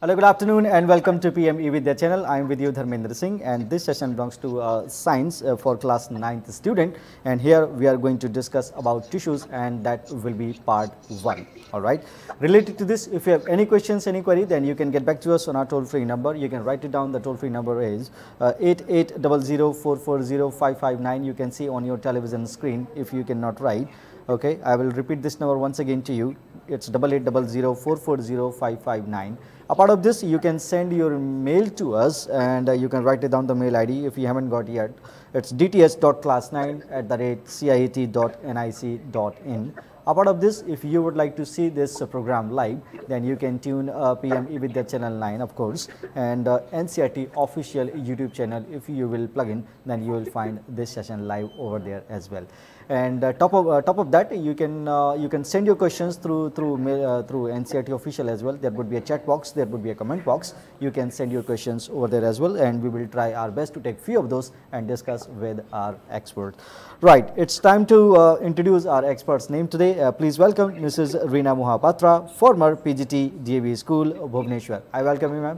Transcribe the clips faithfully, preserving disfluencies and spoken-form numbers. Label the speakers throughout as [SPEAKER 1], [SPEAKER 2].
[SPEAKER 1] Hello, good afternoon and welcome to P M E Vidya channel. I am with you Dharmendra Singh and this session belongs to uh, science uh, for class ninth student, and here we are going to discuss about tissues, and that will be part one. Alright. Related to this, if you have any questions, any query, then you can get back to us on our toll free number. You can write it down. The toll free number is uh, eight eight zero zero four four zero five five nine. You can see on your television screen if you cannot write. Okay, I will repeat this number once again to you. It's eight eight zero zero four four zero five five nine. A part of this, you can send your mail to us, and uh, you can write it down the mail I D if you haven't got yet. It's d t s dot class nine at the rate c i a t dot n i c dot in. A part of this, if you would like to see this uh, program live, then you can tune uh, P M E Vidya channel nine, of course, and uh, N C E R T official YouTube channel. If you will plug in, then you will find this session live over there as well. And uh, top of uh, top of that, you can uh, you can send your questions through through mail, uh, through N C E R T official as well. There would be a chat box, there would be a comment box. You can send your questions over there as well, and we will try our best to take few of those and discuss with our expert. Right, it's time to uh, introduce our expert's name today. Uh, please welcome Missus Reena Mohapatra, former P G T D A V School, Bhubaneswar. I welcome you, ma'am.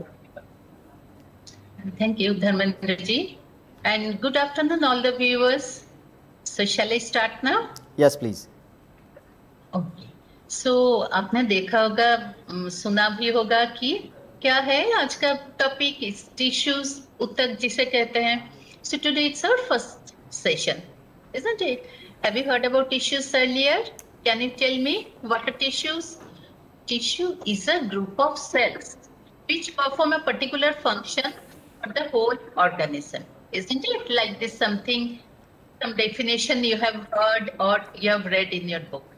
[SPEAKER 2] Thank you, Dharmendra ji, and good afternoon, all the viewers. So shall I start now?
[SPEAKER 1] Yes, please.
[SPEAKER 2] Okay. So आपने देखा होगा, सुना भी होगा कि क्या है आज का टॉपिक इस टिश्यूज ऊतक जिसे कहते हैं. So today it's our first session, isn't it? Have you heard about tissues earlier? Can you tell me what are tissues? Tissue is a group of cells which perform a particular function for the whole organism, isn't it? Like this something. Some definition you have heard or you have read in your book.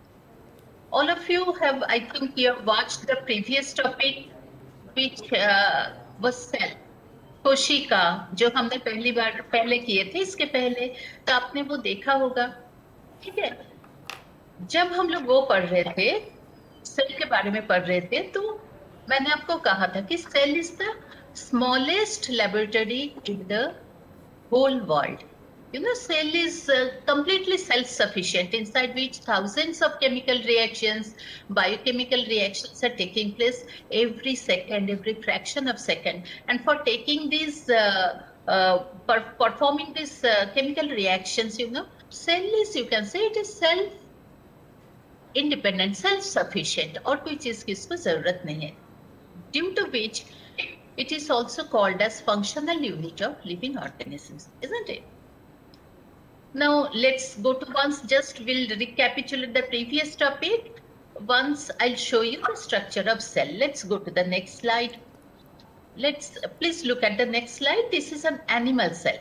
[SPEAKER 2] All of you have, I think you have watched the previous topic, which uh, was cell, कोशिका, जो हमने पहली बार पहले किए थे. इसके पहले तो आपने वो देखा होगा, ठीक है. जब हम लोग वो पढ़ रहे थे, सेल के बारे में पढ़ रहे थे, तो मैंने आपको कहा था कि cell is the smallest laboratory in the whole world. You know, cell is uh, completely self-sufficient, inside which thousands of chemical reactions, biochemical reactions are taking place every second, every fraction of second. And for taking these, uh, uh, per performing these uh, chemical reactions, you know, cell is, you can say it is self-independent, self-sufficient, और कोई चीज़ की इसको ज़रूरत नहीं है. Due to which, it is also called as functional unit of living organisms, isn't it? Now let's go to once, just we'll recapitulate the previous topic. Once I'll show you the structure of cell. Let's go to the next slide. Let's please look at the next slide. This is an animal cell.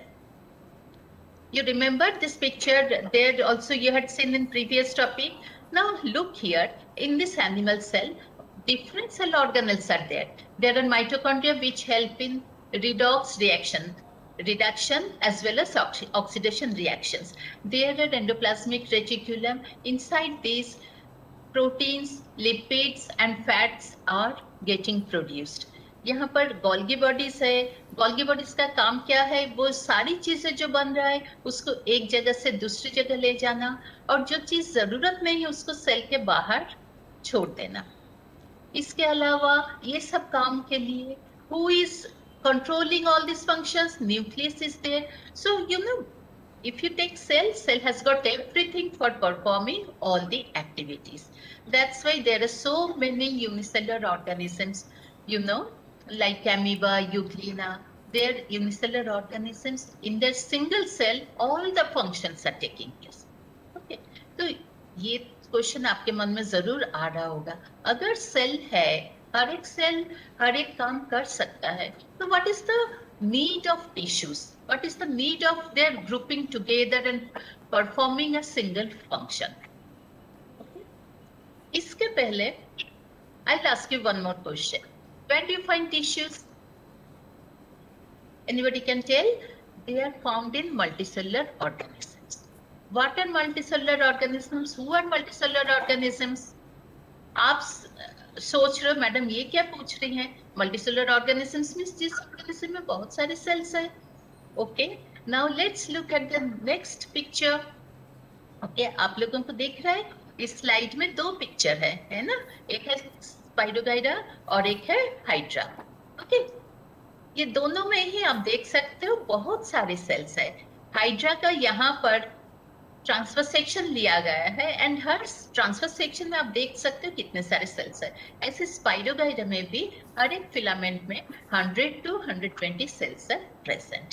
[SPEAKER 2] You remember this picture there also you had seen in previous topic. Now look here, in this animal cell, different cell organelles are there. There are mitochondria which help in redox reaction. Reduction as well as oxi oxidation reactions. There are endoplasmic reticulum. Inside these, proteins, lipids and fats are getting produced. यहाँ पर Golgi bodies है. Golgi bodies का काम क्या है? वो सारी चीजें जो बन रहा है उसको एक जगह से दूसरी जगह ले जाना, और जो चीज जरूरत नहीं है उसको सेल के बाहर छोड़ देना. इसके अलावा ये सब काम के लिए who is controlling all these functions? Nucleus is there. So you know, if you take cell, cell has got everything for performing all the activities. That's why there are so many unicellular organisms, you know, like amoeba, euglena. They're unicellular organisms. In their single cell, all the functions are taking place. Okay. So ये question आपके मन में जरूर आ रहा होगा. अगर cell है, हर एक सेल हर एक काम कर सकता है, तो what is the need of tissues? What is the need of their grouping together and performing a single function? Okay. इसके पहले I'll ask you one more question. Where do you find tissues? Anybody can tell? They are found in multicellular organisms. What are multicellular organisms? Who are multicellular organisms? आप सोच रहे हो madam ये क्या पूछ रही हैं? मल्टीसेलुलर ऑर्गेनिजम्स में जिस ऑर्गेनिज्म में बहुत सारे सेल्स हैं. Okay, now let's look at the next picture. Okay, आप लोगों को देख रहा है इस स्लाइड में दो पिक्चर है, है ना? एक है स्पाइरोगाइरा और एक है हाइड्रा। ओके, ये दोनों में ही आप देख सकते हो बहुत सारे सेल्स है। हाइड्रा का यहाँ पर ट्रांसफर सेक्शन लिया गया है एंड हर ट्रांसफर सेक्शन में आप देख सकते हो कितने सारे सेल्स है। ऐसे स्पाइरोगाइरा में भी हर एक फिलामेंट में hundred to hundred twenty cells है present.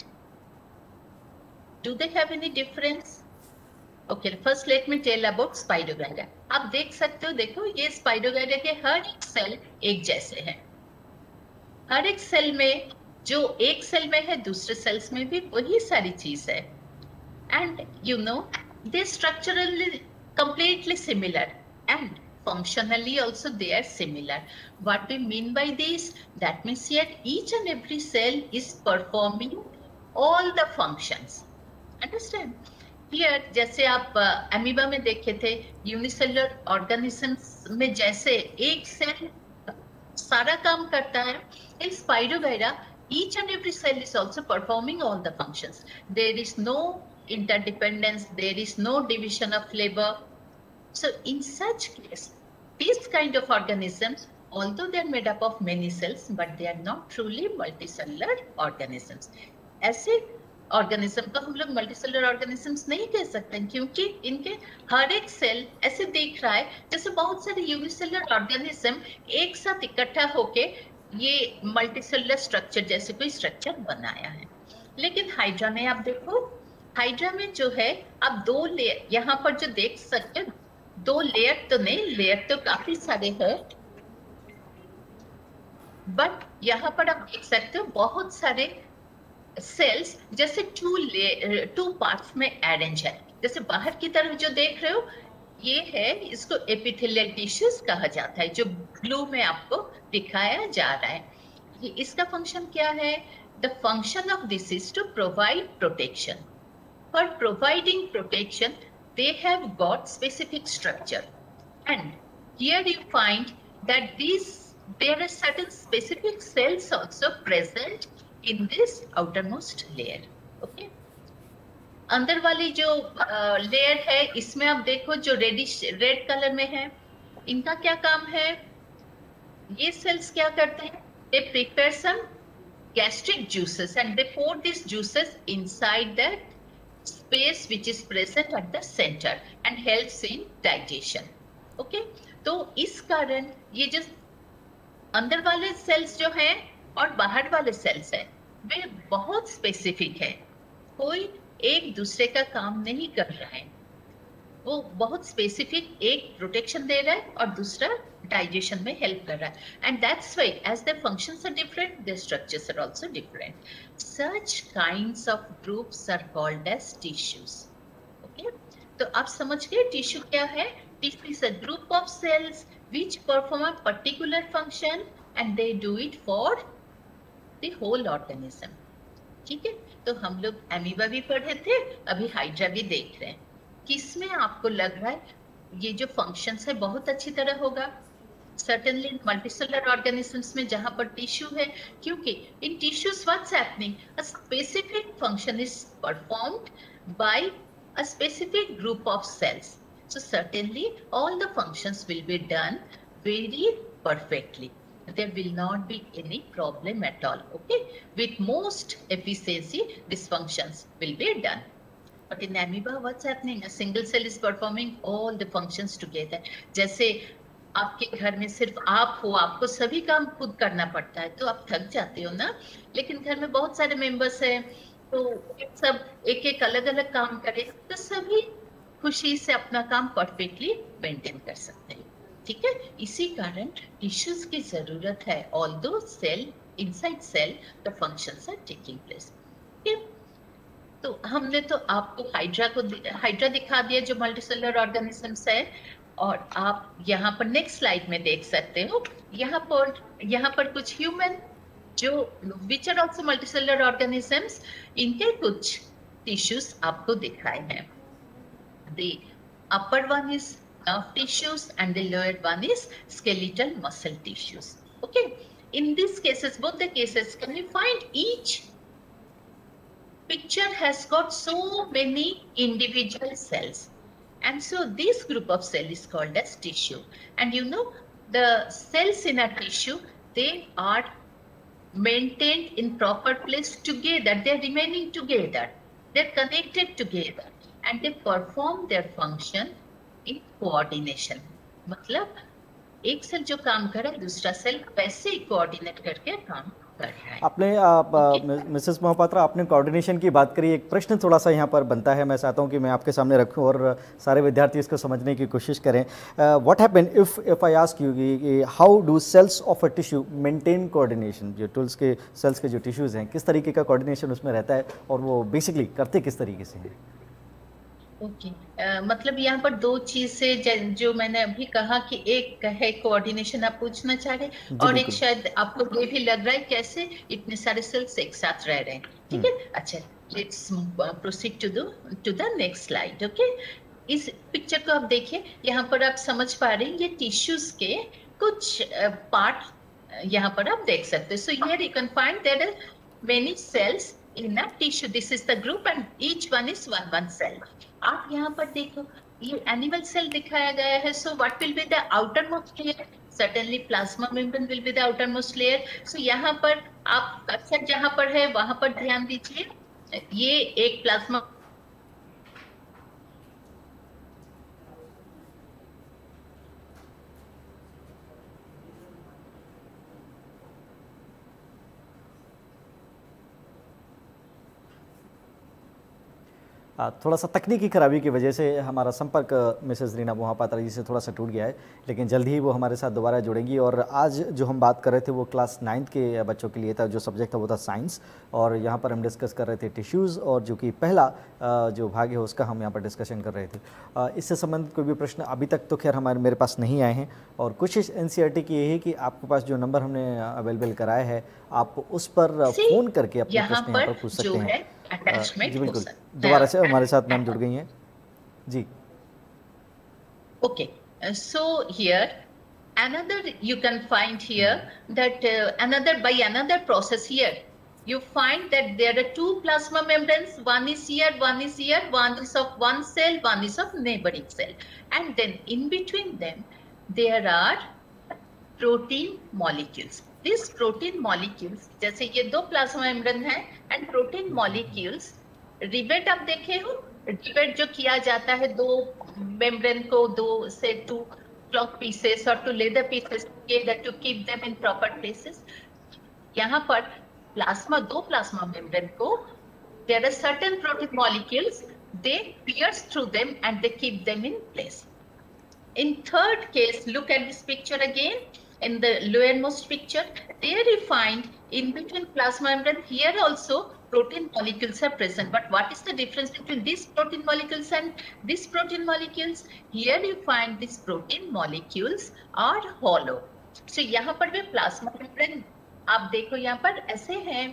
[SPEAKER 2] Do they have any difference? Okay, first let me tell about spirogyra. आप देख सकते हो, देखो ये स्पाइरोगाइरा के हर एक सेल एक जैसे हैं। हर एक सेल में जो एक सेल में है दूसरे सेल्स में भी वही सारी चीज है। And you know they structurally completely similar and functionally also they are similar. What we mean by this? That means yet each and every cell is performing all the functions. Understand? Here जैसे आप amoeba में देखे थे, unicellular organisms में जैसे एक cell सारा काम करता है, in Spirogyra each and every cell is also performing all the functions. There is no interdependence, there is no division of labor. So in such case, these kind of organisms, although they are made up of many cells, but they are not truly multicellular organisms. ऐसे organism को हम लोग multicellular organisms नहीं कह सकते क्योंकि इनके हर एक सेल ऐसे दिख रहा है जैसे बहुत सारे यूनिसेलुलर ऑर्गेनिज्म एक साथ इकट्ठा होके ये मल्टीसेलुलर स्ट्रक्चर जैसे कोई स्ट्रक्चर बनाया है। लेकिन हाइड्रा में आप देखो, हाइड्रा में जो है आप दो लेयर यहाँ पर जो देख सकते हो, दो लेयर तो नहीं, लेयर तो काफी सारे हैं, बट यहाँ पर आप देख सकते हो बहुत सारे सेल्स जैसे टू ले टू पार्ट्स में अरेंज है। जैसे बाहर की तरफ जो देख रहे हो ये है, इसको एपिथेलियल टिश्यूज कहा जाता है, जो ब्लू में आपको दिखाया जा रहा है। ये इसका फंक्शन क्या है? The function of this is to provide protection. For providing protection they have got specific structure, and here you find that these there are certain specific cells also present in this outermost layer. Okay, अंदर वाली जो layer uh, है इसमें आप देखो जो reddish red colour में है, इनका क्या काम है? ये सेल्स क्या करते हैं? they prepare some gastric juices and they pour these juices inside that space which is present at the center and helps in digestion. Okay, तो इस कारण ये जो अंदर वाले सेल्स जो हैं और बाहर वाले सेल्स हैं वे बहुत स्पेसिफिक है, कोई एक दूसरे का काम नहीं कर रहा है, वो बहुत स्पेसिफिक एक प्रोटेक्शन दे रहा है और दूसरा डाइजेशन में हेल्प कर रहा है। And that's why as the functions are different, the structures are also different. Such kinds of groups are called as tissues. Okay, तो आप समझ गए टिश्यू क्या है? Tissue is a group of cells which perform a particular function and they do it for the whole organism. ठीक है, तो हम लोग अमीबा भी पढ़े थे, अभी हाइड्रा भी देख रहे हैं। किसमें आपको लग रहा है ये जो फंक्शंस है बहुत अच्छी तरह होगा? certainly in multicellular organisms में जहां पर टिश्यू है, क्योंकि in tissues what's happening, a specific function is performed by a specific group of cells, so certainly all the functions will be done very perfectly, there will not be any problem at all. Okay, with most efficiency these functions will be done. But in amoeba what's happening? A single cell is performing all the functions together. जैसे आपके घर में सिर्फ आप हो, आपको सभी काम खुद करना पड़ता है तो आप थक जाते हो ना, लेकिन घर में बहुत सारे मेंबर्स हैं तो सब एक एक अलग अलग काम करें तो सभी खुशी से अपना काम परफेक्टली मेंटेन कर सकते हैं। ठीक है, इसी कारण टिश्यूज की जरूरत है। Although cell inside cell the functions are taking place. तो हमने तो आपको हाइड्रा को हाइड्रा दिखा दिया जो मल्टीसेलुलर ऑर्गेनिजम्स है, और आप यहाँ पर नेक्स्ट स्लाइड में देख सकते हो, यहाँ पर यहाँ पर कुछ ह्यूमन जो which are also multicellular organisms, इनके कुछ टिश्यूज आपको दिखाए हैं। The upper one is nerve tissues and the lower one is skeletal muscle tissues. Okay, in these cases, both the cases, can you find each picture has got so many individual cells, and so this group of cell is called as tissue. And you know the cells in a tissue, they are maintained in proper place together. They're remaining together. They're connected together, and they perform their function in coordination. मतलब एक cell जो काम कर रहा है दूसरा cell वैसे ही coordinate करके काम कर रहा है।
[SPEAKER 1] आपने मिसेस मोहपात्रा आपने कोऑर्डिनेशन की बात करी, एक प्रश्न थोड़ा सा यहाँ पर बनता है, मैं चाहता हूँ कि मैं आपके सामने रखूँ और सारे विद्यार्थी इसको समझने की कोशिश करें। What happen if if I ask you how do cells of a tissue maintain coordination? जो टूल्स के सेल्स के जो टिश्यूज़ हैं किस तरीके का कोऑर्डिनेशन उसमें रहता है और वो बेसिकली करते किस तरीके से हैं?
[SPEAKER 2] Okay okay. uh, मतलब यहाँ पर दो चीज से जो मैंने अभी कहा कि एक है कोऑर्डिनेशन आप पूछना चाह रहे और एक शायद आपको ये भी लग रहा है कैसे इतने सारे सेल्स एक साथ रह रहे हैं, ठीक है? अच्छा, let's proceed to the to the next slide. Okay, इस पिक्चर को आप देखिए, यहाँ पर आप समझ पा रहे हैं ये टिश्यूज के कुछ पार्ट uh, यहाँ पर आप देख सकते हैं। So here you can find there are many cells in a tissue. This is the group and each one is one one cell. आप यहाँ पर देखो ये एनिमल सेल दिखाया गया है। So what will be the outermost layer? Certainly plasma membrane will be the outermost layer. So यहाँ पर आप कर्सर जहाँ पर है वहाँ पर ध्यान दीजिए, ये एक प्लाज्मा
[SPEAKER 1] थोड़ा सा तकनीकी खराबी की वजह से हमारा संपर्क मिसेस रीना मोहपात्रा जी से थोड़ा सा टूट गया है, लेकिन जल्द ही वो हमारे साथ दोबारा जुड़ेंगी। और आज जो हम बात कर रहे थे वो क्लास नाइन्थ के बच्चों के लिए था, जो सब्जेक्ट था वो था साइंस, और यहाँ पर हम डिस्कस कर रहे थे टिश्यूज़, और जो कि पहला जो भाग है उसका हम यहाँ पर डिस्कशन कर रहे थे। इससे संबंधित कोई भी प्रश्न अभी तक तो खैर हमारे मेरे पास नहीं आए हैं, और कोशिश N C E R T की यही है कि आपके पास जो नंबर हमने अवेलेबल कराया है आप उस पर फ़ोन करके अपने प्रश्न यहाँ पर पूछ सकते हैं। जी बिल्कुल, दोबारा से हमारे साथ मैम जुड़ गई हैं जी।
[SPEAKER 2] Okay, so here another you can find here that uh, another by another process here you find that there are two plasma membranes, one is here, one is here, one is of one cell, one is of neighboring cell, and then in between them there are protein molecules. These protein molecules, जैसे ये दो plasma membrane है and protein molecules rivet आप देखे हो, rivet जो किया जाता है दो मेम्ब्रेन को दो से टू क्लॉथ पीसेस और two leather pieces together to keep them in proper places. यहाँ पर प्लाज्मा दो प्लाज्मा मेम्ब्रेन को there are certain protein molecules, they pierce through them and they keep them in place. In third case, look at this picture again. In the lowermost picture, there you find in between plasma membrane, here also protein molecules are present. But what is the difference between these protein molecules and these protein molecules? Here you find these protein molecules are hollow. So यहाँ पर भी plasma membrane आप देखो यहाँ पर ऐसे हैं,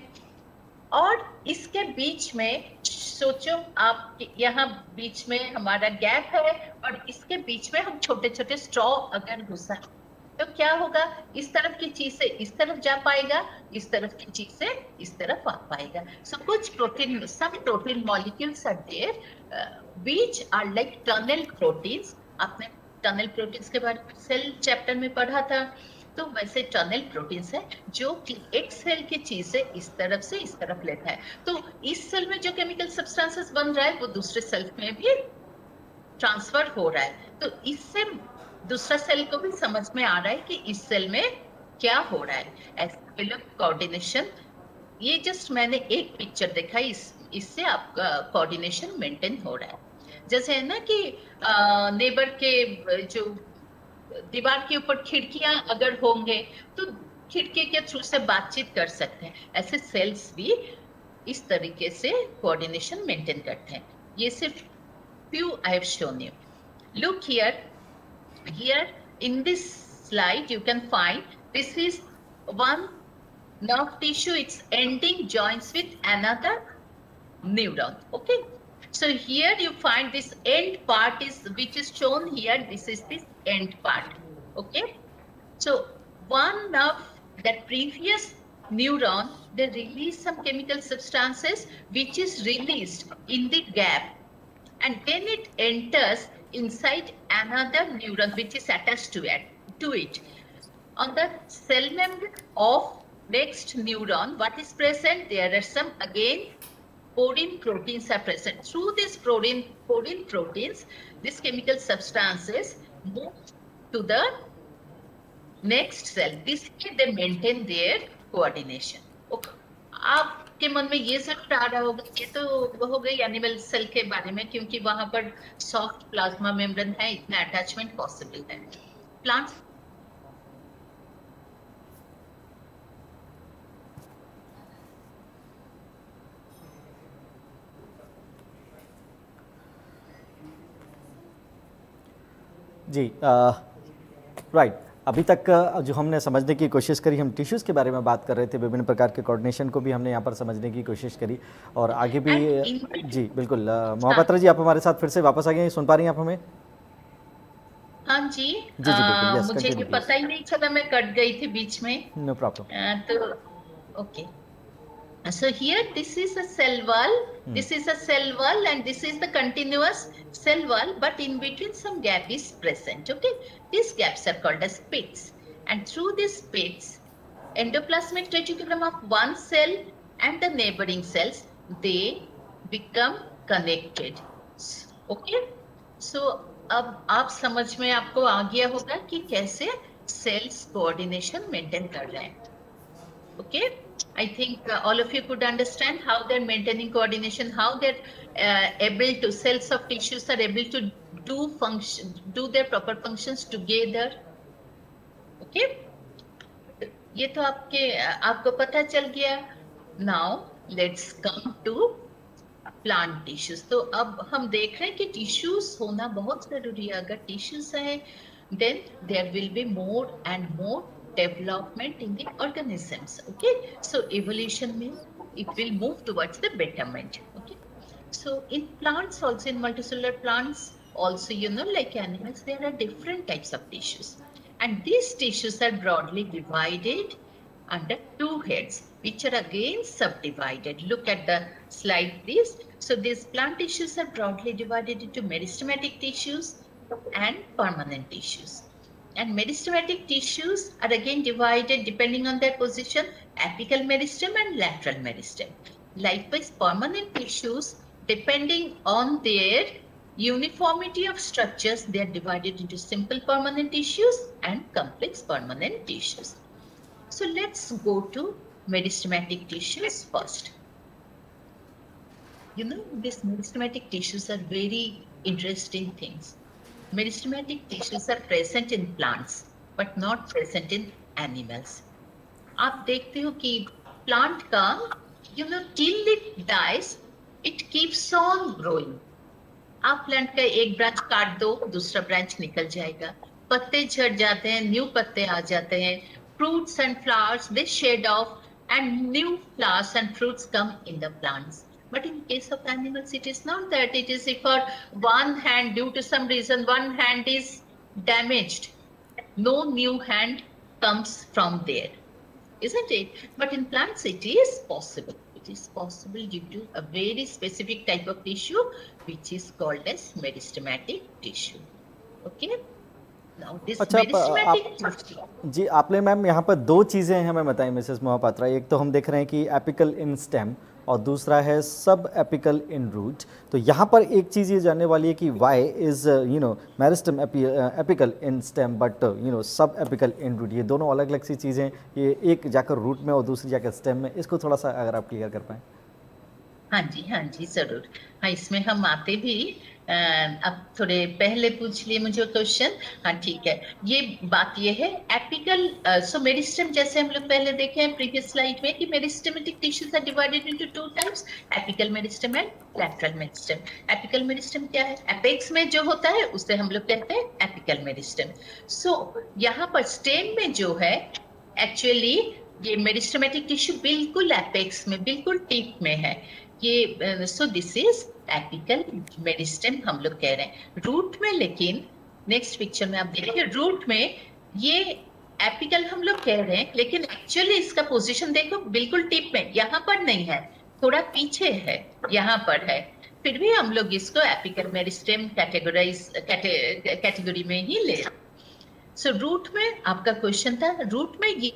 [SPEAKER 2] और इसके बीच में सोचो आप यहाँ बीच में हमारा गैप है और इसके बीच में हम छोटे छोटे स्ट्रॉ अगर घुसा तो क्या होगा, इस तरफ की चीज से इस तरफ जा पाएगा, इस तरफ की चीज से इस तरफ आ पाएगा। सो so, कुछ protein some protein molecules are there which are like tunnel proteins. आपने टनल प्रोटीन्स के बारे में सेल चैप्टर में पढ़ा था, तो वैसे टनल प्रोटीन्स है जो कि एक सेल की चीज से इस तरफ से इस तरफ लेता है। तो इस सेल में जो केमिकल सब्सटेंसेस बन रहा है वो दूसरे सेल में भी ट्रांसफर हो रहा है। तो इससे दूसरा सेल को भी समझ में आ रहा है कि इस सेल में क्या हो रहा है। ऐसे कोऑर्डिनेशन, ये जस्ट मैंने एक पिक्चर देखा, इस इससे आपका कोऑर्डिनेशन मेंटेन हो रहा है। जैसे है ना कि नेबर के जो दीवार के ऊपर खिड़कियां अगर होंगे तो खिड़की के थ्रू से बातचीत कर सकते हैं, ऐसे सेल्स भी इस तरीके से कोऑर्डिनेशन मेंटेन करते हैं। ये सिर्फ few I have shown you. Look here, here in this slide you can find this is one nerve tissue, its ending joins with another neuron. Okay, so here you find this end part is which is shown here, this is this end part. Okay, so one nerve, that previous neuron, they release some chemical substances which is released in the gap, and then it enters inside another neuron which is attached to it to it On the cell membrane of next neuron, what is present? There are some again porine proteins are present. Through these porine porine proteins, these chemical substances move to the next cell. This way they maintain their coordination. Okay. आपके मन में ये जरूर आ रहा होगा, ये तो हो गई एनिमल सेल के बारे में, क्योंकि वहां पर सॉफ्ट प्लाज्मा मेम्ब्रेन है, इतना अटैचमेंट पॉसिबल है. प्लांट्स
[SPEAKER 1] जी राइट uh, right. अभी तक जो हमने समझने की कोशिश करी, हम टिश्यूज़ के बारे में बात कर रहे थे, विभिन्न प्रकार के कोऑर्डिनेशन को भी हमने यहाँ पर समझने की कोशिश करी और आगे भी. जी बिल्कुल. महापात्रा जी, आप हमारे साथ फिर से वापस आ गए, सुन पा रही हैं आप हमें?
[SPEAKER 2] हाँ जी.
[SPEAKER 1] जी जी बिल्कुल. यस,
[SPEAKER 2] मुझे ये पता ही नहीं चला, मैं कट गई थी बीच में.
[SPEAKER 1] No problem.
[SPEAKER 2] तो okay. So here this is a cell wall, hmm. this is a cell wall and this is the continuous cell wall, but in between some gap is present. Okay, these gaps are called as pits, and through these pits, endoplasmic reticulum of one cell and the neighboring cells, they become connected. Okay, so अब आप समझ में आपको आ गया होगा कि कैसे cells coordination maintain कर रहे हैं. Okay. I think uh, all of you could understand how they're maintaining coordination, how they're uh, able to, cells of tissues are able to do function, do their proper functions together. Okay, ये तो आपके आपको पता चल गया. Now let's come to plant tissues. तो अब हम देख रहे हैं कि tissues होना बहुत जरूरी है. अगर tissues है, then there will be more and more development in the organisms. Okay, so evolution means it will move towards the betterment. Okay, so in plants also, in multicellular plants also, you know, like animals, there are different types of tissues, and these tissues are broadly divided under two heads, which are again subdivided. Look at the slide please. So these plant tissues are broadly divided into meristematic tissues and permanent tissues. And meristematic tissues are again divided depending on their position, apical meristem and lateral meristem. Likewise, permanent tissues, depending on their uniformity of structures, they are divided into simple permanent tissues and complex permanent tissues. So let's go to meristematic tissues first. You know, these meristematic tissues are very interesting things. Meristematic tissues are present in plants, but not present in animals. आप देखते हो कि plant का, you know, till it dies, it keeps on growing. आप plant का एक branch काट दो, दूसरा branch निकल जाएगा. पत्ते झड़ जाते हैं, new पत्ते आ जाते हैं. Fruits and flowers, they shed off, and new flowers and fruits come in the plants. But in case of animals, it is not that. It is if for one hand, due to some reason, one hand is damaged, no new hand comes from there, isn't it? But in plants, it is possible. It is possible due to a very specific type of tissue, which is called as meristematic tissue. Okay. Now this
[SPEAKER 1] अच्छा,
[SPEAKER 2] meristematic tissue.
[SPEAKER 1] जी आपने ma'am यहाँ पर दो चीज़ें हमें बताई Mrs Mohapatra. एक तो हम देख रहे हैं कि एपिकल इन स्टेम और दूसरा है सब एपिकल इन रूट. तो यहाँ पर एक चीज़ ये जानने वाली है कि why is you know meristem apical in stem but you know sub apical in root. ये दोनों अलग अलग सी चीज़ें, ये एक जाकर रूट में और दूसरी जाकर स्टेम में. इसको थोड़ा सा अगर आप क्लियर कर पाएँ.
[SPEAKER 2] हाँ जी, हाँ जी, जरूर. हाँ, इसमें हम आते भी आ, अब थोड़े पहले पूछ लिए मुझे क्वेश्चन. हाँ ठीक है, ये बात ये है एपिकल. सो मेरिस्टम, जैसे हम लोग पहले देखे हैं प्रीवियस स्लाइड में कि meristematic tissues are divided into two types, apical meristem and lateral meristem. Apical meristem क्या है? एपेक्स में जो होता है उसे हम लोग कहते हैं एपिकल मेरिस्टम. सो यहाँ पर स्टेम में जो है, एक्चुअली ये मेरिस्टेमेटिक टिश्यू बिल्कुल एपेक्स में, बिल्कुल टिप में है ये. So this is apical meristem हम लोग कह रहे हैं. रूट में, लेकिन नेक्स्ट पिक्चर में आप देखिए, रूट में ये एपिकल हम लोग कह रहे हैं, लेकिन एक्चुअली इसका पोजीशन देखो बिल्कुल टिप में, यहाँ पर नहीं है, थोड़ा पीछे है, यहाँ पर है. फिर भी हम लोग इसको एपिकल मेरिस्टेम कैटेगराइज कैटेगरी में ही ले. सो रूट में आपका क्वेश्चन था, रूट में ये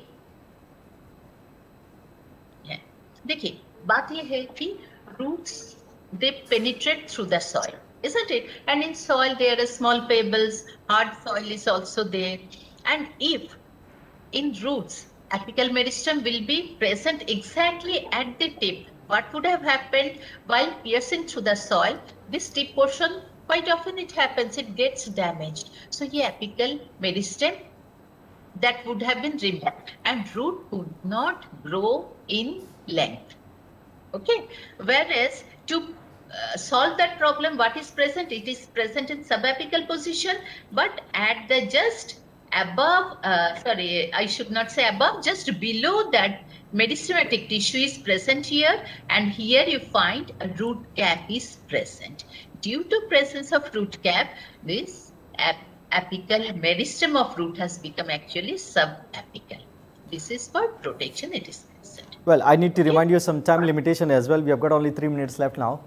[SPEAKER 2] है। देखिए बात ये है कि roots they penetrate through the soil, isn't it? And in soil there are small pebbles, hard soil is also there, and if in roots apical meristem will be present exactly at the tip, what would have happened while piercing through the soil? This tip portion, quite often it happens, it gets damaged. So ye apical meristem that would have been removed and root would not grow in length. Okay, whereas to uh, solve that problem, what is present? It is present in subapical position, but at the just above, uh, sorry, I should not say above, just below that meristematic tissue is present here, and here you find a root cap is present. Due to presence of root cap, this ap apical meristem of root has become actually subapical. This is for protection, it is present.
[SPEAKER 1] Well, I need to remind you some time limitation as well. We have got only three minutes left now.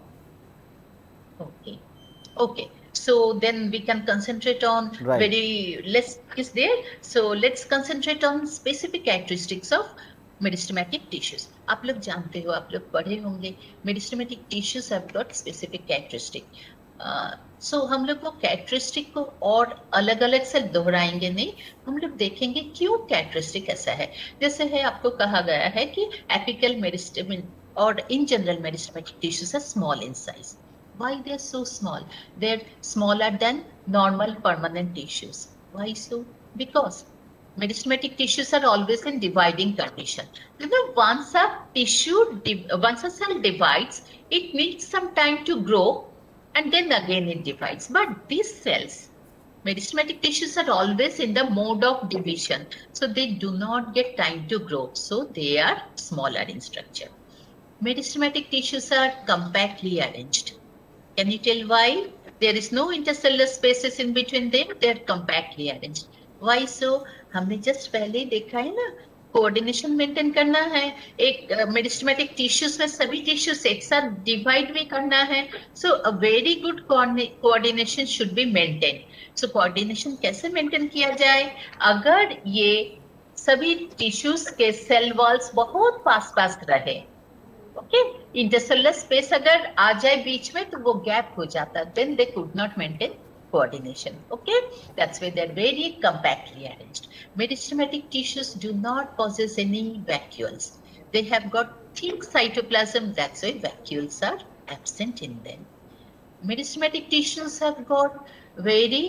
[SPEAKER 2] Okay. Okay. So then we can concentrate on
[SPEAKER 1] Right.
[SPEAKER 2] very less is there. So let's concentrate on specific characteristics of meristematic tissues. आप लोग जानते हो, आप लोग पढ़े होंगे, meristematic tissues have got specific characteristic. Uh, so हम लोग वो characteristic को और अलग अलग से दोहराएंगे नहीं, हम लोग देखेंगे क्यों characteristic ऐसा है. जैसे है आपको कहा गया है कि apical meristem और in general meristematic tissues are small in size. Why they are so small? They're smaller than normal permanent tissues. Why so? Because meristematic tissues are always in dividing condition. You know, once a tissue, once a cell divides, it needs some time to grow, and then again it divides. But these cells, meristematic tissues are always in the mode of division, so they do not get time to grow. So they are smaller in structure. Meristematic tissues are compactly arranged. Can you tell why? There is no intercellular spaces in between them. They are compactly arranged. Why so? हमने just पहले ही देखा है ना, coordination maintain करना है. एक meristematic tissues में सभी टिश्यूज एक साथ डिवाइड भी करना है. So a very good coordination should be maintain. So coordination कैसे मेंटेन किया जाए? अगर ये सभी टिश्यूज के सेल वॉल्स बहुत पास पास रहे, ओके, इंटरसेलुलर स्पेस अगर आ जाए बीच में तो वो गैप हो जाता, then they could not maintain coordination. Okay, that's why they're very compactly arranged. Meristematic tissues do not possess any vacuoles. They have got thick cytoplasm, that's why vacuoles are absent in them. Meristematic tissues have got very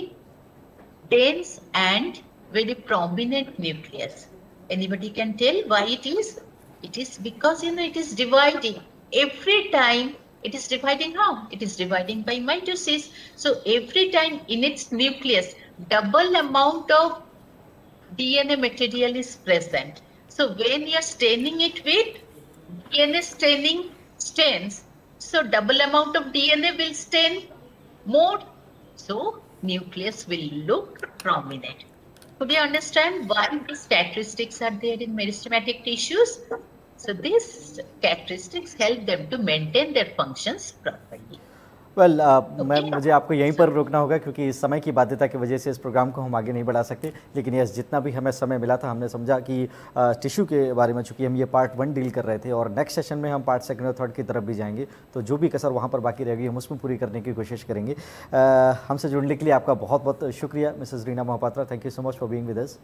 [SPEAKER 2] dense and very prominent nucleus. Anybody can tell why it is? It is because, you know, it is dividing. Every time it is dividing how? It is dividing by mitosis. So every time in its nucleus, double amount of D N A material is present. So when you are staining it with D N A staining stains, so double amount of D N A will stain more. So nucleus will look prominent. Could you understand why these characteristics are there in meristematic tissues? So these characteristics help them to maintain their functions properly.
[SPEAKER 1] Well well, uh, मैं मुझे आपको यहीं पर रोकना होगा क्योंकि इस समय की बाध्यता की वजह से इस प्रोग्राम को हम आगे नहीं बढ़ा सकते. लेकिन यस, जितना भी हमें समय मिला था हमने समझा कि टिश्यू के बारे में, चूंकि हम ये पार्ट वन डील कर रहे थे और नेक्स्ट सेशन में हम पार्ट सेकंड और थर्ड की तरफ भी जाएंगे, तो जो भी कसर वहाँ पर बाकी रहेगी हम उसमें पूरी करने की कोशिश करेंगे. हमसे जुड़ने के लिए आपका बहुत बहुत शुक्रिया Mrs Reena Mohapatra. Thank you so much for being with us.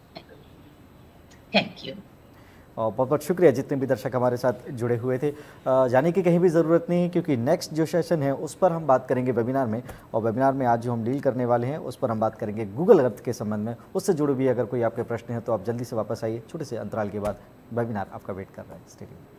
[SPEAKER 2] Thank you.
[SPEAKER 1] और बहुत बहुत शुक्रिया जितने भी दर्शक हमारे साथ जुड़े हुए थे. जाने की कहीं भी ज़रूरत नहीं है क्योंकि नेक्स्ट जो सेशन है उस पर हम बात करेंगे वेबिनार में, और वेबिनार में आज जो हम डील करने वाले हैं उस पर हम बात करेंगे गूगल अर्थ के संबंध में. उससे जुड़े भी अगर कोई आपके प्रश्न हैं तो आप जल्दी से वापस आइए. छोटे से अंतराल के बाद वेबिनार आपका वेट कर रहा है. Stay tuned.